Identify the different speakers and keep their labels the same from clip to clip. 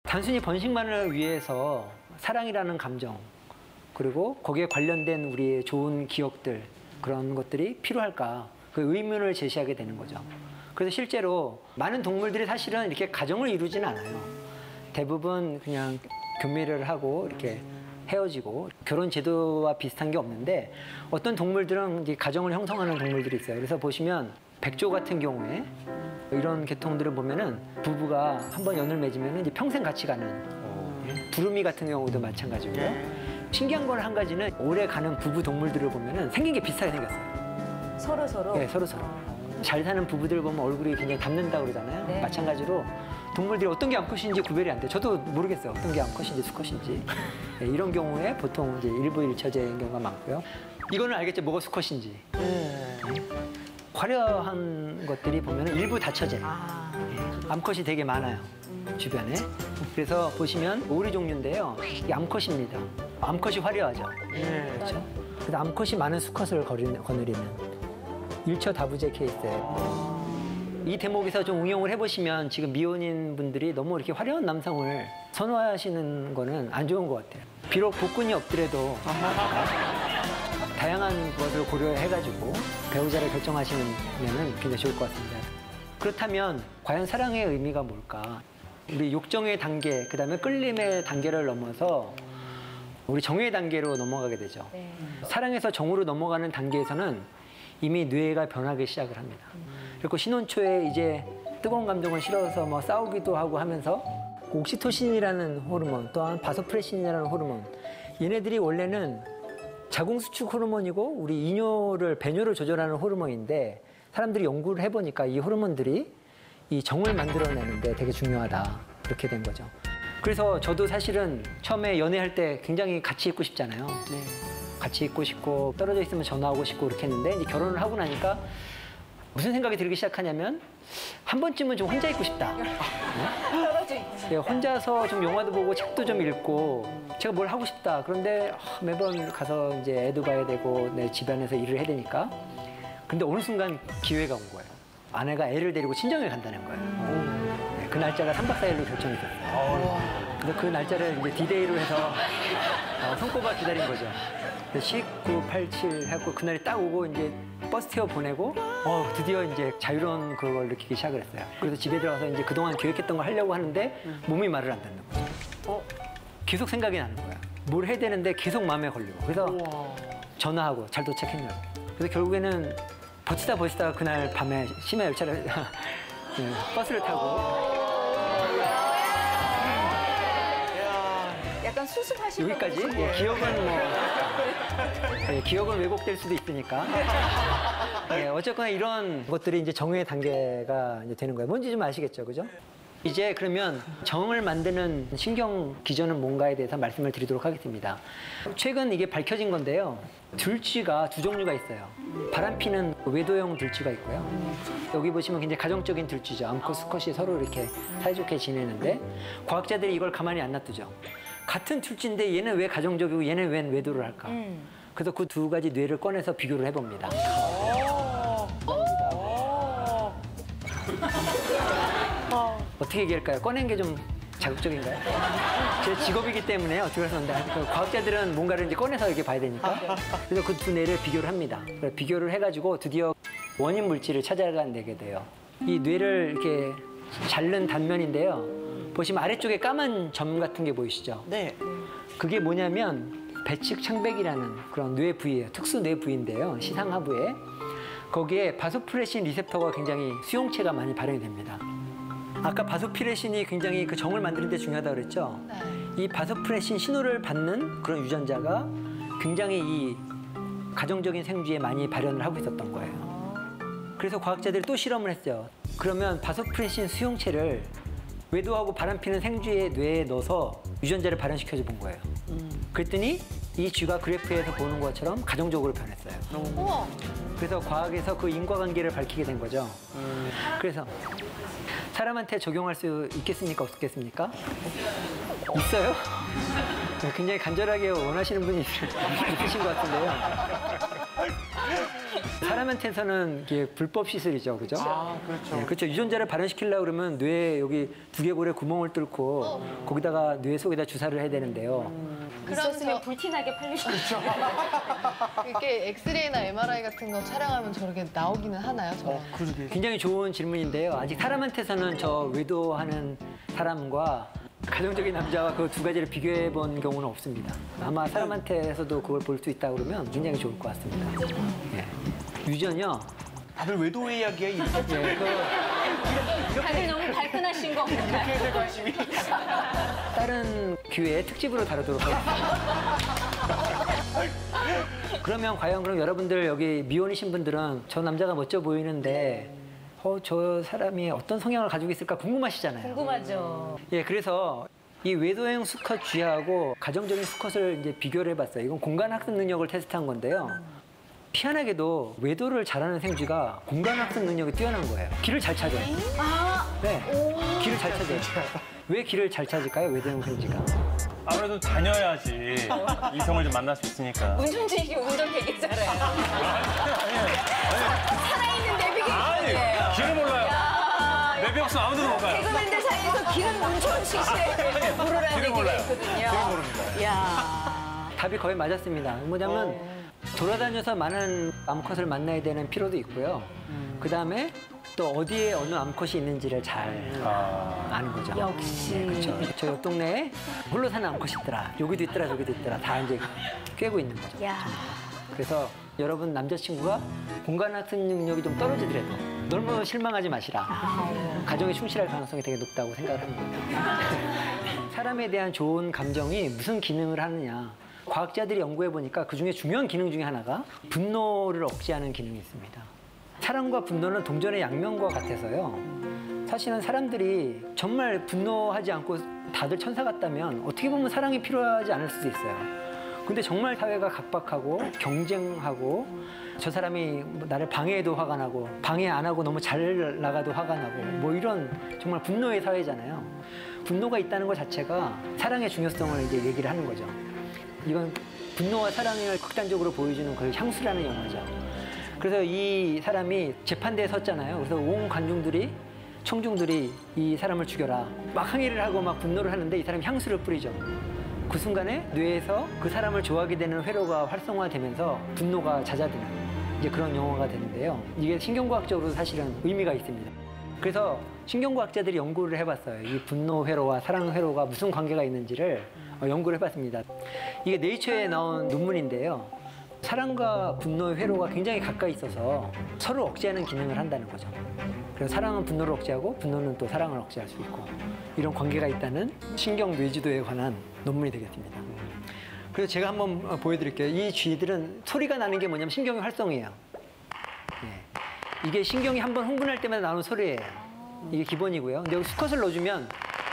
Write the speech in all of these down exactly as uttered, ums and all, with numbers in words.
Speaker 1: 단순히 번식만을 위해서 사랑이라는 감정 그리고 거기에 관련된 우리의 좋은 기억들 그런 것들이 필요할까 그 의문을 제시하게 되는 거죠. 그래서 실제로 많은 동물들이 사실은 이렇게 가정을 이루지는 않아요. 대부분 그냥 교미를 하고 이렇게 헤어지고 결혼 제도와 비슷한 게 없는데 어떤 동물들은 이제 가정을 형성하는 동물들이 있어요. 그래서 보시면 백조 같은 경우에 이런 계통들을 보면은 부부가 한번 연을 맺으면 이제 평생 같이 가는 두루미 같은 경우도 마찬가지고요. 신기한 건 한 가지는 오래 가는 부부 동물들을 보면은 생긴 게 비슷하게 생겼어요.
Speaker 2: 서로 서로.
Speaker 1: 네, 서로 서로. 잘 사는 부부들 보면 얼굴이 굉장히 닮는다고 그러잖아요. 네. 마찬가지로 동물들이 어떤 게 암컷인지 구별이 안 돼. 저도 모르겠어요. 어떤 게 암컷인지 수컷인지. 네, 이런 경우에 보통 이제 일부 일처제인 경우가 많고요. 이거는 알겠죠? 뭐가 수컷인지. 네. 화려한 것들이 보면 일부 다처제. 아. 네, 암컷이 되게 많아요. 음. 주변에. 그래서 보시면 오리 종류인데요. 이게 암컷입니다. 암컷이 화려하죠. 네. 그렇죠? 그래서 암컷이 많은 수컷을 거느리는 일처 다부제 케이스예요. 이 대목에서 좀 응용을 해보시면 지금 미혼인 분들이 너무 이렇게 화려한 남성을 선호하시는 거는 안 좋은 것 같아요. 비록 복근이 없더라도 다양한 것을 고려해가지고 배우자를 결정하시면 굉장히 좋을 것 같습니다. 그렇다면 과연 사랑의 의미가 뭘까? 우리 욕정의 단계, 그 다음에 끌림의 단계를 넘어서 우리 정의 단계로 넘어가게 되죠. 네. 사랑에서 정으로 넘어가는 단계에서는 이미 뇌가 변하기 시작을 합니다. 그리고 신혼 초에 이제 뜨거운 감정을 실어서 뭐 싸우기도 하고 하면서 옥시토신이라는 호르몬 또한 바소프레신이라는 호르몬 얘네들이 원래는 자궁수축 호르몬이고 우리 이뇨를 배뇨를 조절하는 호르몬인데 사람들이 연구를 해보니까 이 호르몬들이 이 정을 만들어내는데 되게 중요하다 그렇게 된 거죠. 그래서 저도 사실은 처음에 연애할 때 굉장히 같이 있고 싶잖아요. 네. 같이 있고 싶고 떨어져 있으면 전화하고 싶고 그렇게 했는데 이제 결혼을 하고 나니까 무슨 생각이 들기 시작하냐면 한 번쯤은 좀 혼자 있고 싶다. 네? 혼자서 좀 영화도 보고 책도 좀 읽고 제가 뭘 하고 싶다. 그런데 매번 가서 이제 애도 봐야 되고 내 집안에서 일을 해야 되니까. 근데 어느 순간 기회가 온 거예요. 아내가 애를 데리고 친정에 간다는 거예요. 네, 그 날짜가 삼 박 사 일로 결정이 됐어요. 그래서 그 날짜를 이제 디데이로 해서 어, 손꼽아 기다린 거죠. 십구, 팔칠 해갖고 그날이 딱 오고 이제 버스 태워 보내고 어, 드디어 이제 자유로운 그걸 느끼기 시작을 했어요. 그래서 집에 들어가서 이제 그동안 계획했던 걸 하려고 하는데 몸이 말을 안 듣는 거죠. 어? 계속 생각이 나는 거야. 뭘 해야 되는데 계속 마음에 걸리고. 그래서 우와. 전화하고 잘 도착했냐고. 그래서 결국에는 버티다 버티다 그날 밤에 심야 열차를 네, 버스를 타고
Speaker 2: 약간 수습하시는
Speaker 1: 여기까지? 예, 기억은 뭐 예, 기억은 왜곡될 수도 있으니까. 예, 어쨌거나 이런 것들이 이제 정의 단계가 이제 되는 거예요. 뭔지 좀 아시겠죠, 그죠? 이제 그러면 정을 만드는 신경 기전은 뭔가에 대해서 말씀을 드리도록 하겠습니다. 최근 이게 밝혀진 건데요. 들쥐가 두 종류가 있어요. 바람피는 외도형 들쥐가 있고요. 여기 보시면 굉장히 가정적인 들쥐죠. 암컷, 수컷이 서로 이렇게 사이좋게 지내는데 과학자들이 이걸 가만히 안 놔두죠. 같은 들쥐인데 얘는 왜 가정적이고 얘는 왜 외도를 할까? 음. 그래서 그 두 가지 뇌를 꺼내서 비교를 해봅니다. 어떻게 얘기할까요? 꺼낸 게 좀 자극적인가요? 제 직업이기 때문에 어떻게 해서 과학자들은 뭔가를 이제 꺼내서 이렇게 봐야 되니까. 그래서 그 두 뇌를 비교를 합니다. 그래서 비교를 해가지고 드디어 원인 물질을 찾아내게 돼요. 이 뇌를 이렇게 자른 단면인데요. 보시면 아래쪽에 까만 점 같은 게 보이시죠? 네. 그게 뭐냐면 배측 창백이라는 그런 뇌 부위예요. 특수 뇌 부위인데요. 시상하부에. 거기에 바소프레신 리셉터가 굉장히 수용체가 많이 발현이 됩니다. 아까 바소프레신이 굉장히 그 정을 만드는 데 중요하다고 그랬죠? 네. 이 바소프레신 신호를 받는 그런 유전자가 굉장히 이 가정적인 생쥐에 많이 발현을 하고 있었던 거예요. 그래서 과학자들이 또 실험을 했어요. 그러면 바소프레신 수용체를 외도하고 바람피는 생쥐의 뇌에 넣어서 유전자를 발현시켜줘 본 거예요. 음. 그랬더니 이 쥐가 그래프에서 보는 것처럼 가정적으로 변했어요. 우와. 그래서 과학에서 그 인과관계를 밝히게 된 거죠. 음. 그래서 사람한테 적용할 수 있겠습니까? 없겠습니까? 있어요? 굉장히 간절하게 원하시는 분이 있으신 것 같은데요. 사람한테서는 이게 불법 시술이죠, 그죠?
Speaker 2: 아, 그렇죠.
Speaker 1: 네, 그렇죠. 유전자를 발현시키려고 그러면 뇌에 여기 두개골에 구멍을 뚫고 어. 거기다가 뇌 속에다 주사를 해야 되는데요.
Speaker 3: 있었으면 불티나게 팔리죠.
Speaker 4: 이렇게 엑스레이나 엠알아이 같은 거 촬영하면 저렇게 나오기는 하나요? 저
Speaker 2: 그러게.
Speaker 1: 굉장히 좋은 질문인데요. 아직 사람한테서는 저 외도하는 사람과 가정적인 남자와 그 두 가지를 비교해 본 경우는 없습니다. 아마 사람한테서도 그걸 볼 수 있다 그러면 굉장히 좋을 것 같습니다. 예. 유전이요.
Speaker 2: 다들 외도의 이야기에 이렇게
Speaker 1: 예, 그
Speaker 3: 다들 너무 발끈하신 거 같아요.
Speaker 2: 해서 관심이.
Speaker 1: 다른 기회에 특집으로 다루도록 하겠습니다. 그러면 과연 그럼 여러분들 여기 미혼이신 분들은 저 남자가 멋져 보이는데 어, 저 사람이 어떤 성향을 가지고 있을까 궁금하시잖아요.
Speaker 3: 궁금하죠.
Speaker 1: 예, 그래서 이 외도형 수컷 쥐하고 가정적인 수컷을 이제 비교를 해봤어요. 이건 공간학습 능력을 테스트한 건데요. 희한하게도 외도를 잘하는 생쥐가 공간학습 능력이 뛰어난 거예요. 길을 잘 찾아요. 네, 길을 잘 찾아요. 왜 길을 잘 찾을까요, 외도형 생쥐가?
Speaker 5: 아무래도 다녀야지 이성을 좀 만날 수 있으니까.
Speaker 3: 문준진 씨 운전 되게 잘해요. 살아있는 내비게이션이에요.
Speaker 5: 아니, 길을 몰라요. 내비 없으면 아무도 못 가요.
Speaker 3: 개그맨들 사이에서 길은 문준식 씨의 모르라는
Speaker 5: 길을
Speaker 3: 얘기가
Speaker 5: 몰라요.
Speaker 3: 있거든요.
Speaker 5: 길을 모릅니다.
Speaker 3: 야.
Speaker 1: 답이 거의 맞았습니다. 뭐냐면 돌아다녀서 많은 암컷을 만나야 되는 필요도 있고요. 그 다음에 또 어디에 어느 암컷이 있는지를 잘
Speaker 5: 아,
Speaker 1: 아는 거죠.
Speaker 3: 역시.
Speaker 1: 그렇죠. 저 옆 동네에 홀로 사는 암컷이 있더라. 여기도 있더라, 저기도 있더라. 다 이제 꿰고 있는 거죠.
Speaker 3: 야.
Speaker 1: 그래서 여러분 남자친구가 공간학습 능력이 좀 떨어지더라도 너무 실망하지 마시라. 가정에 충실할 가능성이 되게 높다고 생각을 합니다. 사람에 대한 좋은 감정이 무슨 기능을 하느냐. 과학자들이 연구해 보니까 그중에 중요한 기능 중에 하나가 분노를 억제하는 기능이 있습니다. 사랑과 분노는 동전의 양면과 같아서요. 사실은 사람들이 정말 분노하지 않고 다들 천사 같다면 어떻게 보면 사랑이 필요하지 않을 수도 있어요. 근데 정말 사회가 각박하고 경쟁하고 저 사람이 나를 방해해도 화가 나고 방해 안 하고 너무 잘 나가도 화가 나고 뭐 이런 정말 분노의 사회잖아요. 분노가 있다는 것 자체가 사랑의 중요성을 이제 얘기를 하는 거죠. 이건 분노와 사랑을 극단적으로 보여주는 그 향수라는 영화죠. 그래서 이 사람이 재판대에 섰잖아요. 그래서 온 관중들이 청중들이 이 사람을 죽여라 막 항의를 하고 막 분노를 하는데 이 사람이 향수를 뿌리죠. 그 순간에 뇌에서 그 사람을 좋아하게 되는 회로가 활성화되면서 분노가 잦아드는 이제 그런 영화가 되는데요. 이게 신경과학적으로 사실은 의미가 있습니다. 그래서 신경과학자들이 연구를 해봤어요. 이 분노 회로와 사랑 회로가 무슨 관계가 있는지를 연구를 해봤습니다. 이게 네이처에 나온 논문인데요. 사랑과 분노의 회로가 굉장히 가까이 있어서 서로 억제하는 기능을 한다는 거죠. 그래서 사랑은 분노를 억제하고 분노는 또 사랑을 억제할 수 있고 이런 관계가 있다는 신경 뇌지도에 관한 논문이 되겠습니다. 그래서 제가 한번 보여드릴게요. 이 쥐들은 소리가 나는 게 뭐냐면 신경이 활성이에요. 네. 이게 신경이 한번 흥분할 때마다 나오는 소리예요. 이게 기본이고요. 근데 여기 수컷을 넣어주면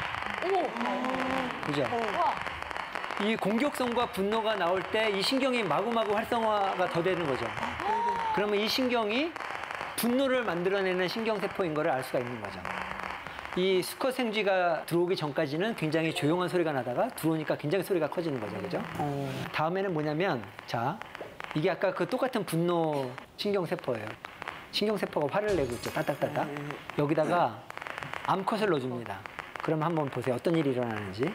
Speaker 1: 그죠? 이 공격성과 분노가 나올 때 이 신경이 마구마구 활성화가 더 되는 거죠. 그러면 이 신경이 분노를 만들어내는 신경세포인 거를 알 수가 있는 거죠. 이 수컷 생쥐가 들어오기 전까지는 굉장히 조용한 소리가 나다가 들어오니까 굉장히 소리가 커지는 거죠. 그죠? 어. 다음에는 뭐냐면, 자, 이게 아까 그 똑같은 분노 신경세포예요. 신경세포가 화를 내고 있죠. 따딱따딱. 여기다가 암컷을 넣어줍니다. 그럼 한번 보세요. 어떤 일이 일어나는지.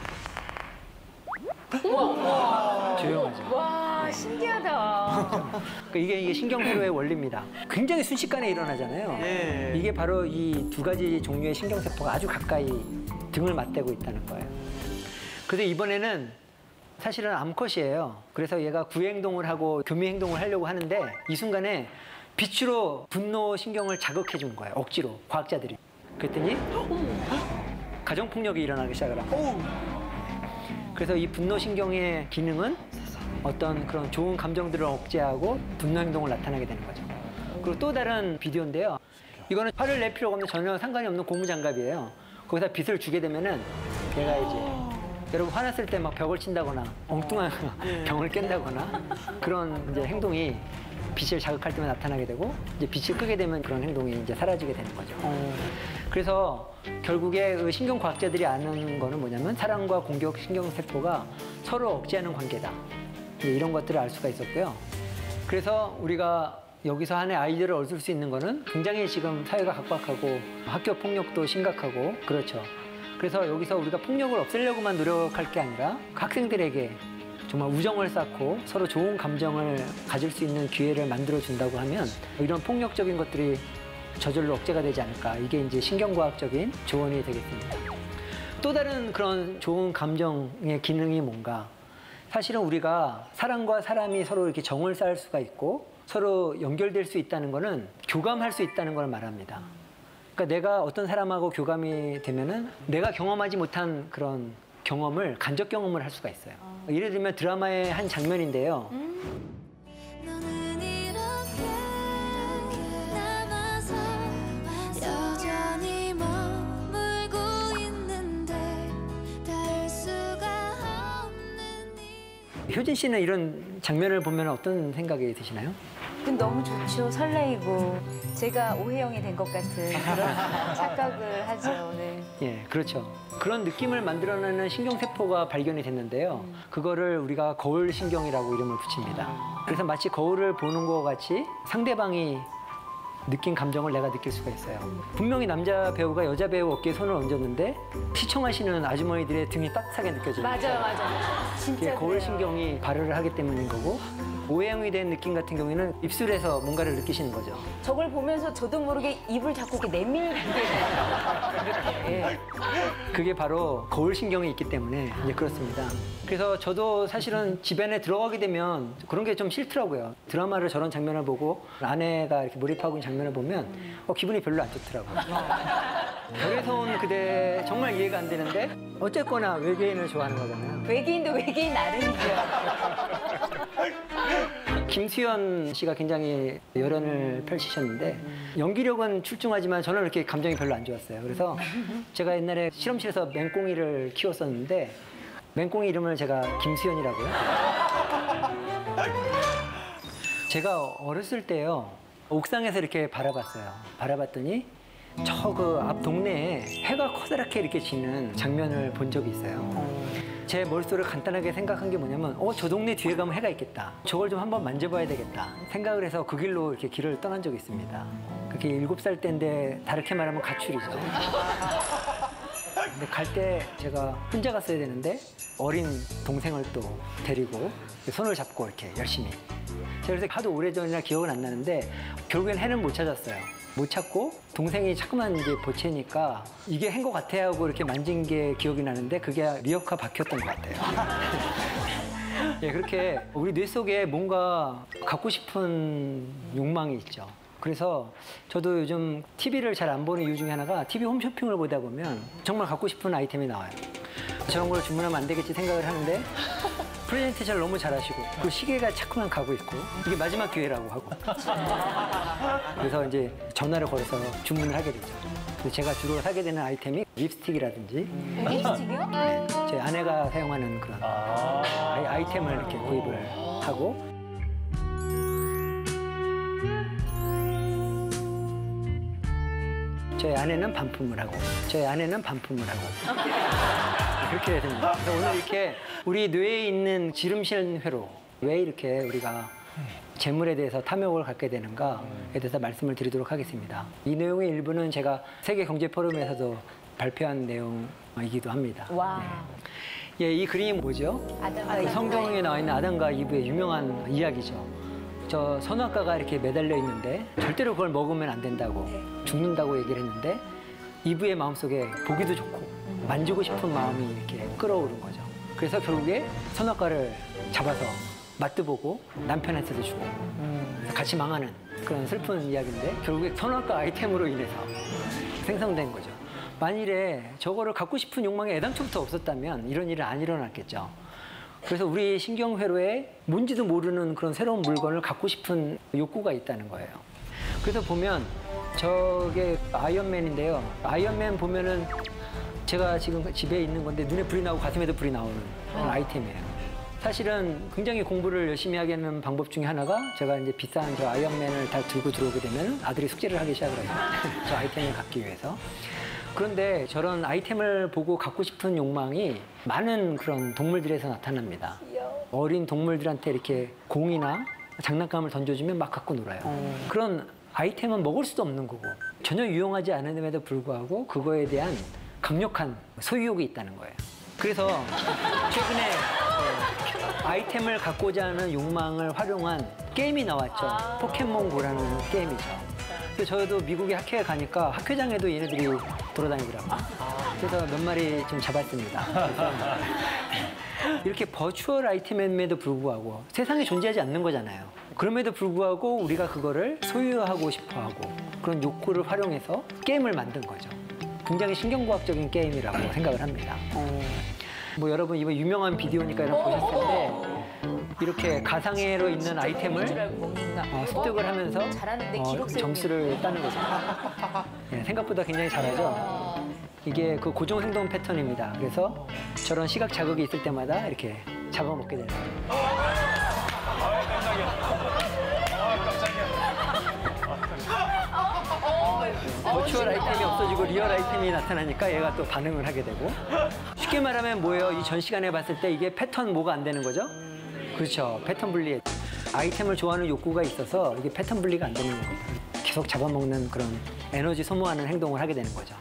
Speaker 1: 조용하죠.
Speaker 3: 와, 신기하다.
Speaker 1: 그러니까 이게, 이게 신경회로의 원리입니다. 굉장히 순식간에 일어나잖아요.
Speaker 2: 예.
Speaker 1: 이게 바로 이 두 가지 종류의 신경세포가 아주 가까이 등을 맞대고 있다는 거예요. 그래서 이번에는 사실은 암컷이에요. 그래서 얘가 구행동을 하고 교미행동을 하려고 하는데 이 순간에 빛으로 분노 신경을 자극해 준 거예요. 억지로, 과학자들이. 그랬더니 가정폭력이 일어나기 시작을 하고 그래서 이 분노신경의 기능은 어떤 그런 좋은 감정들을 억제하고 분노 행동을 나타나게 되는 거죠. 그리고 또 다른 비디오인데요. 이거는 화를 낼 필요가 없는 전혀 상관이 없는 고무장갑이에요. 거기다 빛을 주게 되면은 얘가 이제 여러분 화났을 때 막 벽을 친다거나 엉뚱한 병을 깬다거나 그런 이제 행동이 빛을 자극할 때만 나타나게 되고 이제 빛을 끄게 되면 그런 행동이 이제 사라지게 되는 거죠. 그래서 결국에 그 신경과학자들이 아는 거는 뭐냐면 사랑과 공격 신경세포가 서로 억제하는 관계다. 이런 것들을 알 수가 있었고요. 그래서 우리가 여기서 하나의 아이디어를 얻을 수 있는 거는 굉장히 지금 사회가 각박하고 학교 폭력도 심각하고 그렇죠. 그래서 여기서 우리가 폭력을 없애려고만 노력할 게 아니라 학생들에게 정말 우정을 쌓고 서로 좋은 감정을 가질 수 있는 기회를 만들어 준다고 하면 이런 폭력적인 것들이 저절로 억제가 되지 않을까. 이게 이제 신경과학적인 조언이 되겠습니다. 또 다른 그런 좋은 감정의 기능이 뭔가? 사실은 우리가 사람과 사람이 서로 이렇게 정을 쌓을 수가 있고 서로 연결될 수 있다는 거는 교감할 수 있다는 걸 말합니다. 그러니까 내가 어떤 사람하고 교감이 되면은 내가 경험하지 못한 그런 경험을 간접 경험을 할 수가 있어요. 예를 들면 드라마의 한 장면인데요.
Speaker 6: 너는 이렇게 남아서 여전히 머물고 있는데 닿을 수가 없는 이
Speaker 1: 효진 씨는 이런 장면을 보면 어떤 생각이 드시나요?
Speaker 3: 너무 좋죠. 설레이고 제가 오해영이 된 것 같은 그런 착각을 하죠. 네.
Speaker 1: 예, 그렇죠. 그런 느낌을 만들어내는 신경세포가 발견이 됐는데요. 그거를 우리가 거울신경이라고 이름을 붙입니다. 그래서 마치 거울을 보는 것 같이 상대방이 느낀 감정을 내가 느낄 수가 있어요. 분명히 남자 배우가 여자 배우 어깨에 손을 얹었는데 시청하시는 아주머니들의 등이 따뜻하게 느껴집니다.
Speaker 3: 맞아요, 맞아요. 진짜
Speaker 1: 그게
Speaker 3: 그래요.
Speaker 1: 거울신경이 발효를 하기 때문인 거고 오해영이 된 느낌 같은 경우에는 입술에서 뭔가를 느끼시는 거죠.
Speaker 3: 저걸 보면서 저도 모르게 입을 자꾸 이렇게 내밀게 돼요. 이렇게.
Speaker 1: 그게 바로 거울신경이 있기 때문에 이제 그렇습니다. 그래서 저도 사실은 집 안에 들어가게 되면 그런 게 좀 싫더라고요. 드라마를 저런 장면을 보고 아내가 이렇게 몰입하고 있는 장면을 보면 어, 기분이 별로 안 좋더라고요. 별에서 온 그대 정말 이해가 안 되는데 어쨌거나 외계인을 좋아하는 거잖아요.
Speaker 3: 외계인도 외계인 나름이죠.
Speaker 1: 김수현 씨가 굉장히 열연을 펼치셨는데 연기력은 출중하지만 저는 이렇게 감정이 별로 안 좋았어요. 그래서 제가 옛날에 실험실에서 맹꽁이를 키웠었는데 맹꽁이 이름을 제가 김수현이라고요. 제가 어렸을 때요 옥상에서 이렇게 바라봤어요. 바라봤더니 저 그 앞 동네에 해가 커다랗게 이렇게 지는 장면을 본 적이 있어요. 제 머릿속으로 간단하게 생각한 게 뭐냐면 어, 저 동네 뒤에 가면 해가 있겠다. 저걸 좀 한번 만져봐야 되겠다. 생각을 해서 그 길로 이렇게 길을 떠난 적이 있습니다. 그게 일곱 살 때인데 다르게 말하면 가출이죠. 근데 갈 때 제가 혼자 갔어야 되는데 어린 동생을 또 데리고 손을 잡고 이렇게 열심히. 제가 그래서 하도 오래전이라 기억은 안 나는데 결국엔 해는 못 찾았어요. 못 찾고 동생이 자꾸만 이제 보채니까 이게 한 것 같아 하고 이렇게 만진 게 기억이 나는데 그게 리어카 박혔던 것 같아요. 예, 그렇게 우리 뇌 속에 뭔가 갖고 싶은 욕망이 있죠. 그래서 저도 요즘 티비를 잘 안 보는 이유 중에 하나가 티비 홈쇼핑을 보다 보면 정말 갖고 싶은 아이템이 나와요. 저런 걸 주문하면 안 되겠지 생각을 하는데 프레젠테이션을 너무 잘하시고 그 시계가 자꾸만 가고 있고 이게 마지막 기회라고 하고 그래서 이제 전화를 걸어서 주문을 하게 되죠. 그래서 제가 주로 사게 되는 아이템이 립스틱이라든지
Speaker 3: 립스틱이요?
Speaker 1: 제 아내가 사용하는 그런 아이, 아이템을 이렇게 구입을 하고 저희 아내는 반품을 하고 저희 아내는 반품을 하고 그렇게 됩니다. 그래서 오늘 이렇게 우리 뇌에 있는 지름신 회로 왜 이렇게 우리가 재물에 대해서 탐욕을 갖게 되는가에 대해서 말씀을 드리도록 하겠습니다. 이 내용의 일부는 제가 세계 경제 포럼에서도 발표한 내용이기도 합니다.
Speaker 3: 와.
Speaker 1: 예, 이 그림이 뭐죠?
Speaker 3: 아담과
Speaker 1: 그
Speaker 3: 이브.
Speaker 1: 성경에 나와 있는 아담과 이브의 유명한 이야기죠. 저 선악과가 이렇게 매달려 있는데 절대로 그걸 먹으면 안 된다고 죽는다고 얘기를 했는데 이브의 마음속에 보기도 좋고 만지고 싶은 마음이 이렇게 끌어오른 거죠. 그래서 결국에 선악과를 잡아서 맛도 보고 남편한테도 주고 같이 망하는 그런 슬픈 이야기인데 결국에 선악과 아이템으로 인해서 생성된 거죠. 만일에 저거를 갖고 싶은 욕망이 애당초부터 없었다면 이런 일은 안 일어났겠죠. 그래서 우리 신경회로에 뭔지도 모르는 그런 새로운 물건을 갖고 싶은 욕구가 있다는 거예요. 그래서 보면 저게 아이언맨인데요. 아이언맨 보면은 제가 지금 집에 있는 건데 눈에 불이 나고 가슴에도 불이 나오는 그런 아이템이에요. 사실은 굉장히 공부를 열심히 하게 하는 방법 중에 하나가 제가 이제 비싼 저 아이언맨을 다 들고 들어오게 되면 아들이 숙제를 하기 시작을 해요. 저 아이템을 갖기 위해서. 그런데 저런 아이템을 보고 갖고 싶은 욕망이 많은 그런 동물들에서 나타납니다. 어린 동물들한테 이렇게 공이나 장난감을 던져주면 막 갖고 놀아요. 그런 아이템은 먹을 수도 없는 거고 전혀 유용하지 않음에도 불구하고 그거에 대한 강력한 소유욕이 있다는 거예요. 그래서 최근에 네, 아이템을 갖고자 하는 욕망을 활용한 게임이 나왔죠. 포켓몬고라는 게임이죠. 그래서 저도 미국에 학회에 가니까 학회장에도 얘네들이 돌아다니더라고요. 그래서 몇 마리 좀 잡았습니다. 그래서 이렇게 버추얼 아이템임에도 불구하고 세상에 존재하지 않는 거잖아요. 그럼에도 불구하고 우리가 그거를 소유하고 싶어 하고 그런 욕구를 활용해서 게임을 만든 거죠. 굉장히 신경과학적인 게임이라고 생각을 합니다. 뭐 여러분 이번 유명한 비디오니까 여러분 보셨을 텐데 이렇게 가상회로 있는 아이템을 어, 습득을 하면서
Speaker 3: 잘하는데
Speaker 1: 어,
Speaker 3: 기록 세우기.
Speaker 1: 점수를 따는 거죠. 네, 생각보다 굉장히 잘하죠. 이게 그 고정 행동 패턴입니다. 그래서 저런 시각 자극이 있을 때마다 이렇게 잡아먹게 되는 거예요. 버추얼 아이템이 없어지고 리얼 아이템이 나타나니까 얘가 또 반응을 하게 되고 쉽게 말하면 뭐예요? 이 전 시간에 봤을 때 이게 패턴 뭐가 안 되는 거죠? 그렇죠. 패턴 분리. 아이템을 좋아하는 욕구가 있어서 이게 패턴 분리가 안 되는 거예요. 계속 잡아먹는 그런 에너지 소모하는 행동을 하게 되는 거죠.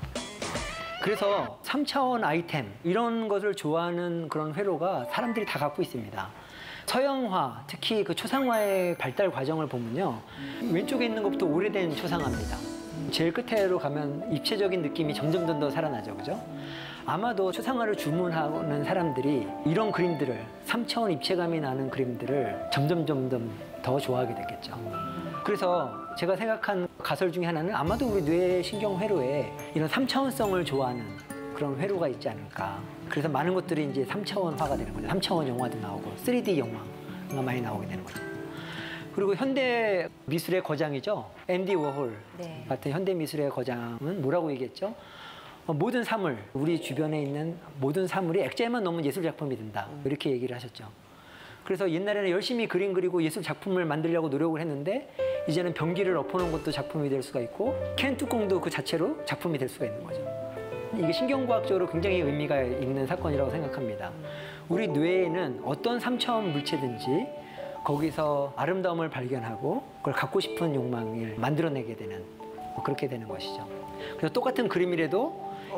Speaker 1: 그래서 삼 차원 아이템 이런 것을 좋아하는 그런 회로가 사람들이 다 갖고 있습니다. 서양화, 특히 그 초상화의 발달 과정을 보면요. 왼쪽에 있는 것부터 오래된 초상화입니다. 제일 끝으로 가면 입체적인 느낌이 점점 더 살아나죠. 그죠? 아마도 초상화를 주문하는 사람들이 이런 그림들을 삼 차원 입체감이 나는 그림들을 점점 점점 더 좋아하게 됐겠죠. 그래서 제가 생각한 가설 중에 하나는 아마도 우리 뇌 신경 회로에 이런 삼 차원성을 좋아하는 그런 회로가 있지 않을까. 그래서 많은 것들이 이제 삼 차원화가 되는 거죠. 삼 차원 영화도 나오고 쓰리 디 영화가 많이 나오게 되는 거죠. 그리고 현대 미술의 거장이죠. 앤디 워홀
Speaker 3: 네.
Speaker 1: 같은 현대 미술의 거장은 뭐라고 얘기했죠? 어, 모든 사물, 우리 주변에 있는 모든 사물이 액자에만 넣으면 예술 작품이 된다. 이렇게 얘기를 하셨죠. 그래서 옛날에는 열심히 그림 그리고 예술 작품을 만들려고 노력을 했는데 이제는 변기를 엎어놓은 것도 작품이 될 수가 있고 캔 뚜껑도 그 자체로 작품이 될 수가 있는 거죠. 이게 신경과학적으로 굉장히 의미가 있는 사건이라고 생각합니다. 우리 뇌에는 어떤 삼 차원 물체든지 거기서 아름다움을 발견하고 그걸 갖고 싶은 욕망을 만들어내게 되는 그렇게 되는 것이죠. 그래서 똑같은 그림이라도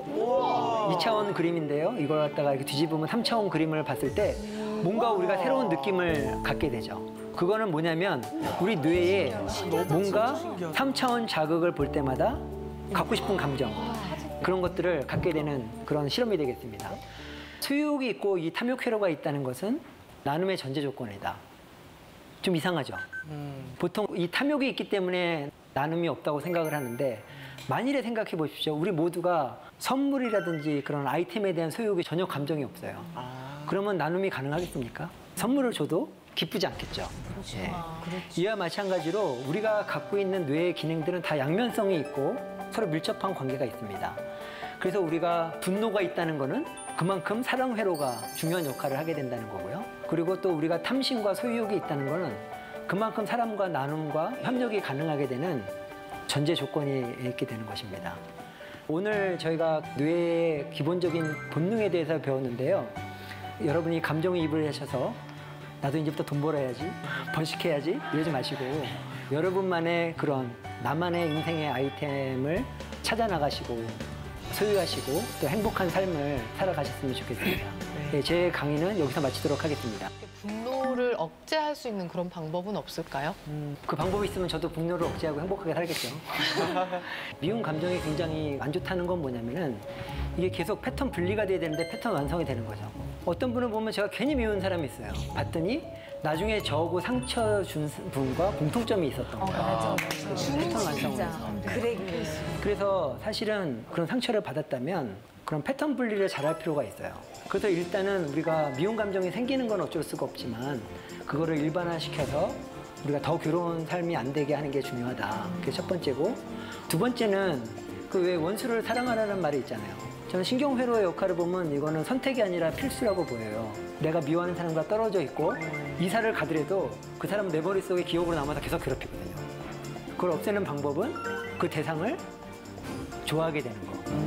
Speaker 1: 이 차원 그림인데요. 이걸 갖다가 이렇게 뒤집으면 삼 차원 그림을 봤을 때 뭔가 우리가 새로운 느낌을 갖게 되죠. 그거는 뭐냐면 우리 뇌에 뭔가 삼 차원 자극을 볼 때마다 갖고 싶은 감정 그런 것들을 갖게 되는 그런 실험이 되겠습니다. 수욕이 있고 이 탐욕 회로가 있다는 것은 나눔의 전제 조건이다. 좀 이상하죠. 보통 이 탐욕이 있기 때문에 나눔이 없다고 생각을 하는데 만일에 생각해 보십시오. 우리 모두가 선물이라든지 그런 아이템에 대한 소욕이 전혀 감정이 없어요. 그러면 나눔이 가능하겠습니까? 선물을 줘도 기쁘지 않겠죠.
Speaker 3: 그렇죠.
Speaker 1: 예.
Speaker 3: 아,
Speaker 1: 이와 마찬가지로 우리가 갖고 있는 뇌의 기능들은 다 양면성이 있고 서로 밀접한 관계가 있습니다. 그래서 우리가 분노가 있다는 거는 그만큼 사랑 회로가 중요한 역할을 하게 된다는 거고요. 그리고 또 우리가 탐심과 소유욕이 있다는 거는 그만큼 사람과 나눔과 협력이 가능하게 되는 전제 조건이 있게 되는 것입니다. 오늘 저희가 뇌의 기본적인 본능에 대해서 배웠는데요. 여러분이 감정이입을 하셔서 나도 이제부터 돈 벌어야지, 번식해야지 이러지 마시고 여러분만의 그런 나만의 인생의 아이템을 찾아 나가시고 소유하시고 또 행복한 삶을 살아가셨으면 좋겠습니다. 네, 제 강의는 여기서 마치도록 하겠습니다.
Speaker 4: 분노를 억제할 수 있는 그런 방법은 없을까요?
Speaker 1: 그 방법이 있으면 저도 분노를 억제하고 행복하게 살겠죠. 미운 감정이 굉장히 안 좋다는 건 뭐냐면은 이게 계속 패턴 분리가 돼야 되는데 패턴 완성이 되는 거죠. 어떤 분을 보면 제가 괜히 미운 사람이 있어요. 봤더니 나중에 저하고 상처 준 분과 공통점이 있었던 거예요.
Speaker 3: 맞아.
Speaker 1: 패턴 완성을
Speaker 3: 진짜.
Speaker 1: 해서.
Speaker 3: 그래, 그래.
Speaker 1: 그래서 사실은 그런 상처를 받았다면 그런 패턴 분리를 잘할 필요가 있어요. 그래서 일단은 우리가 미운 감정이 생기는 건 어쩔 수가 없지만 그거를 일반화시켜서 우리가 더 괴로운 삶이 안 되게 하는 게 중요하다. 그게 첫 번째고 두 번째는 그 왜 원수를 사랑하라는 말이 있잖아요. 저는 신경회로의 역할을 보면 이거는 선택이 아니라 필수라고 보여요. 내가 미워하는 사람과 떨어져 있고 이사를 가더라도 그 사람은 내 머릿속에 기억으로 남아서 계속 괴롭히거든요. 그걸 없애는 방법은 그 대상을 좋아하게 되는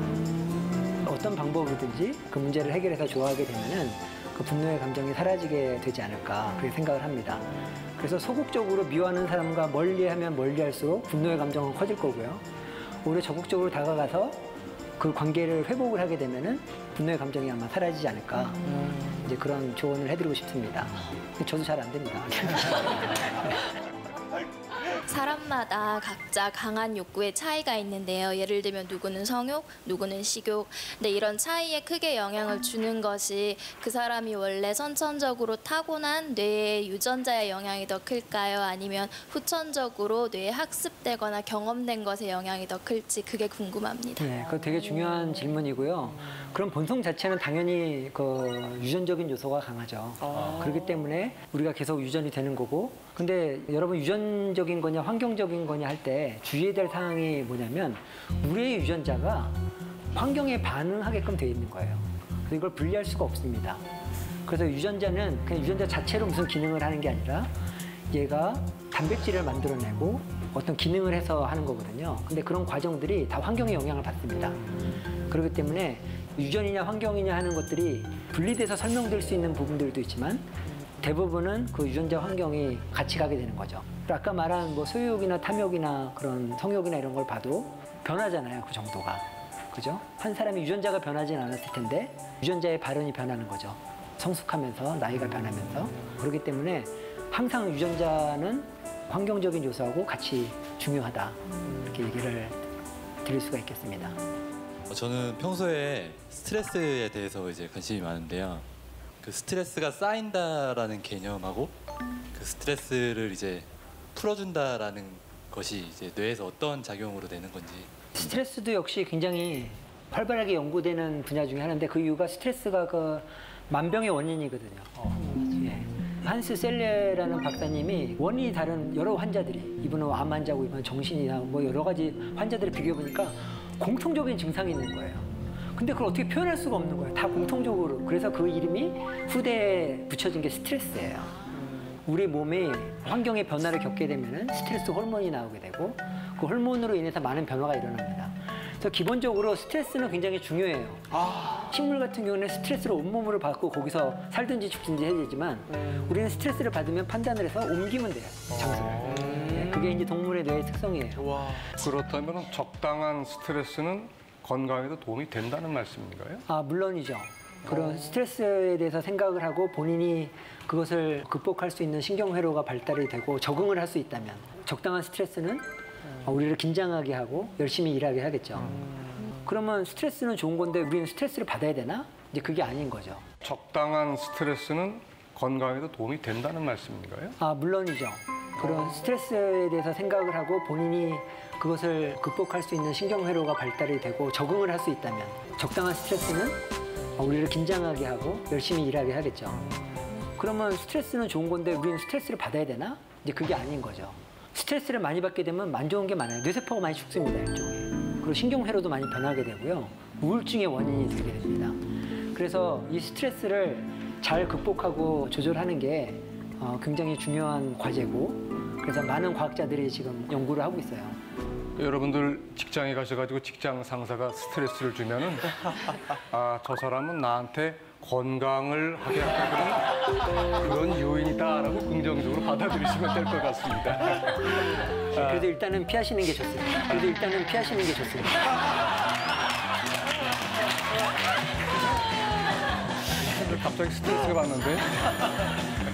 Speaker 1: 거. 어떤 방법이든지 그 문제를 해결해서 좋아하게 되면은 그 분노의 감정이 사라지게 되지 않을까 그렇게 생각을 합니다. 그래서 소극적으로 미워하는 사람과 멀리하면 멀리할수록 분노의 감정은 커질 거고요. 오히려 적극적으로 다가가서 그 관계를 회복을 하게 되면은 분노의 감정이 아마 사라지지 않을까. 음. 이제 그런 조언을 해드리고 싶습니다. 저도 잘 안 됩니다.
Speaker 7: 사람마다 각자 강한 욕구의 차이가 있는데요. 예를 들면 누구는 성욕, 누구는 식욕. 근데 이런 차이에 크게 영향을 주는 것이 그 사람이 원래 선천적으로 타고난 뇌의 유전자의 영향이 더 클까요? 아니면 후천적으로 뇌에 학습되거나 경험된 것의 영향이 더 클지 그게 궁금합니다.
Speaker 1: 네, 그거 되게 중요한 질문이고요. 그런 본성 자체는 당연히 그 유전적인 요소가 강하죠.
Speaker 2: 아.
Speaker 1: 그렇기 때문에 우리가 계속 유전이 되는 거고. 근데 여러분 유전적인 거냐 환경적인 거냐 할 때 주의해야 될 사항이 뭐냐면 우리의 유전자가 환경에 반응하게끔 돼 있는 거예요. 그래서 이걸 분리할 수가 없습니다. 그래서 유전자는 그냥 유전자 자체로 무슨 기능을 하는 게 아니라 얘가 단백질을 만들어내고 어떤 기능을 해서 하는 거거든요. 근데 그런 과정들이 다 환경의 영향을 받습니다. 그렇기 때문에 유전이냐 환경이냐 하는 것들이 분리돼서 설명될 수 있는 부분들도 있지만 대부분은 그 유전자 환경이 같이 가게 되는 거죠. 아까 말한 뭐 소유욕이나 탐욕이나 그런 성욕이나 이런 걸 봐도 변하잖아요, 그 정도가. 그죠? 한 사람이 유전자가 변하진 않았을 텐데 유전자의 발현이 변하는 거죠. 성숙하면서 나이가 변하면서. 그렇기 때문에 항상 유전자는 환경적인 요소하고 같이 중요하다. 이렇게 얘기를 드릴 수가 있겠습니다.
Speaker 8: 저는 평소에 스트레스에 대해서 이제 관심이 많은데요. 그 스트레스가 쌓인다라는 개념하고 그 스트레스를 이제 풀어준다라는 것이 이제 뇌에서 어떤 작용으로 되는 건지.
Speaker 1: 스트레스도 역시 굉장히 활발하게 연구되는 분야 중에 하나인데 그 이유가 스트레스가 그 만병의 원인이거든요. 어. 예. 한스 셀레라는 박사님이 원인이 다른 여러 환자들이 이분은 암 환자고 이분은 정신이나 뭐 여러 가지 환자들을 비교해 보니까 공통적인 증상이 있는 거예요. 근데 그걸 어떻게 표현할 수가 없는 거예요. 다 공통적으로. 그래서 그 이름이 후대에 붙여진 게 스트레스예요. 우리 몸이 환경의 변화를 겪게 되면 스트레스 호르몬이 나오게 되고 그 호르몬으로 인해서 많은 변화가 일어납니다. 그래서 기본적으로 스트레스는 굉장히 중요해요. 아. 식물 같은 경우는 스트레스를 온몸으로 받고 거기서 살든지 죽든지 해야 되지만 음. 우리는 스트레스를 받으면 판단을 해서 옮기면 돼요, 장소를. 음. 네, 그게 이제 동물의 뇌의 특성이에요.
Speaker 2: 와.
Speaker 9: 그렇다면 적당한 스트레스는 건강에도 도움이 된다는 말씀인가요?
Speaker 1: 아, 물론이죠. 그런 스트레스에 대해서 생각을 하고 본인이 그것을 극복할 수 있는 신경회로가 발달이 되고 적응을 할 수 있다면 적당한 스트레스는 우리를 긴장하게 하고 열심히 일하게 하겠죠. 그러면 스트레스는 좋은 건데 우리는 스트레스를 받아야 되나? 이제 그게 아닌 거죠.
Speaker 9: 적당한 스트레스는 건강에도 도움이 된다는 말씀인가요?
Speaker 1: 아, 물론이죠. 그런 스트레스에 대해서 생각을 하고 본인이 그것을 극복할 수 있는 신경회로가 발달이 되고 적응을 할 수 있다면 적당한 스트레스는 우리를 긴장하게 하고 열심히 일하게 하겠죠. 그러면 스트레스는 좋은 건데 우리는 스트레스를 받아야 되나? 이제 그게 아닌 거죠. 스트레스를 많이 받게 되면 안 좋은 게 많아요. 뇌세포가 많이 죽습니다, 일종의. 그리고 신경회로도 많이 변하게 되고요. 우울증의 원인이 되게 됩니다. 그래서 이 스트레스를 잘 극복하고 조절하는 게 어, 굉장히 중요한 과제고 그래서 많은 과학자들이 지금 연구를 하고 있어요.
Speaker 9: 여러분들 직장에 가셔가지고 직장 상사가 스트레스를 주면은 아, 저 사람은 나한테 건강을 하게 하는 그런 요인이다라고 긍정적으로 받아들이시면 될 것 같습니다.
Speaker 1: 그래도 일단은 피하시는 게 좋습니다. 그래도 일단은 피하시는 게 좋습니다.
Speaker 9: 갑자기 스트레스가 받는데